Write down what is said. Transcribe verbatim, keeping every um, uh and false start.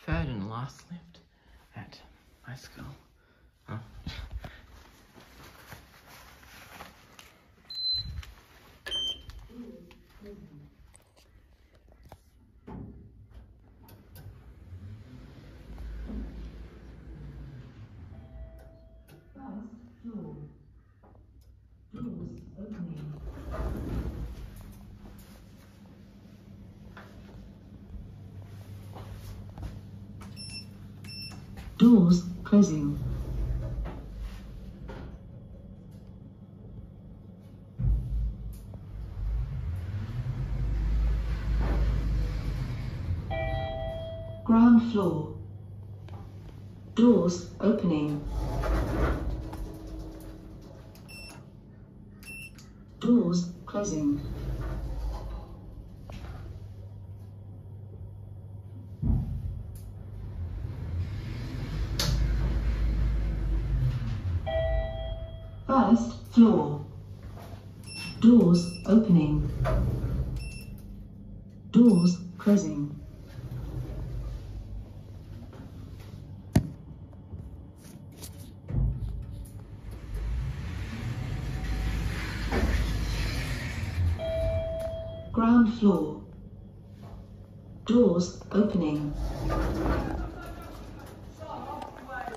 third and last lift at my school. Oh. Doors closing. Ground floor. Doors opening. Doors closing. First floor. Doors opening. Doors closing. Ground floor. Doors opening.